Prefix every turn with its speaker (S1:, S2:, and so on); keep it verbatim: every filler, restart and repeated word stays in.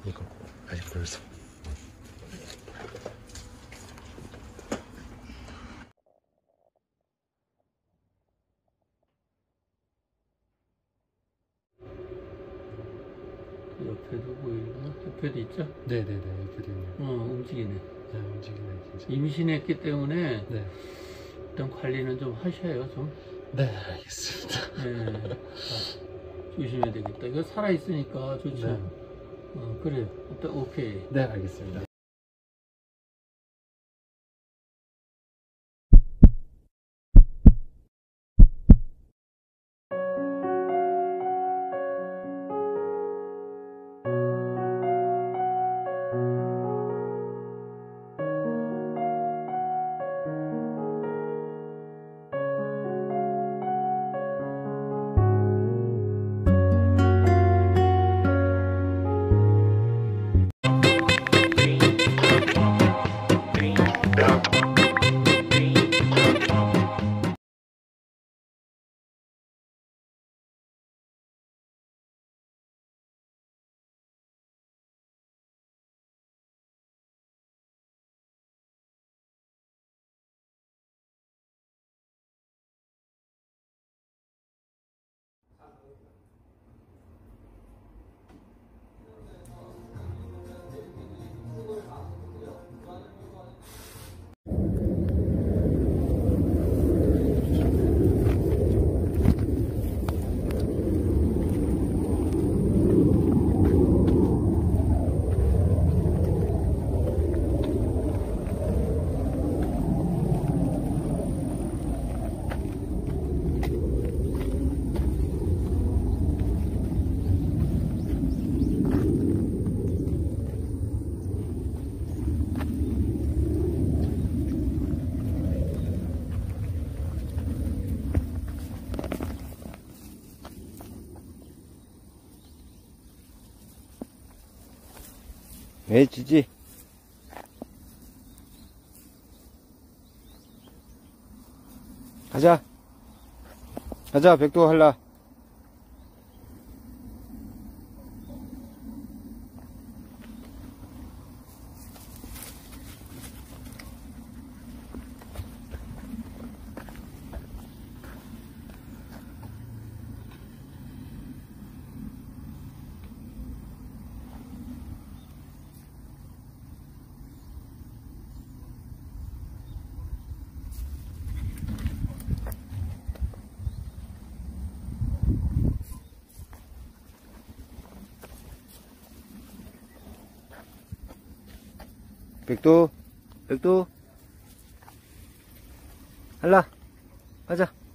S1: 이거 아직 벌써
S2: 옆에도 보이구나. 옆에도 있죠?
S1: 네네네 옆에도 있네요.
S2: 어, 움직이네.
S1: 네 움직이네 진짜.
S2: 임신했기 때문에
S1: 네.
S2: 일단 관리는 좀 하셔요, 좀.
S1: 네 알겠습니다.
S2: 네. 자, 조심해야 되겠다. 이거 살아있으니까 좋죠.
S1: 네.
S2: 어, 그래요. 일단 오케이.
S1: 네 알겠습니다.
S3: 왜 지지? 가자. 가자, 백도 할라. 백도, 백도, 할라, 가자.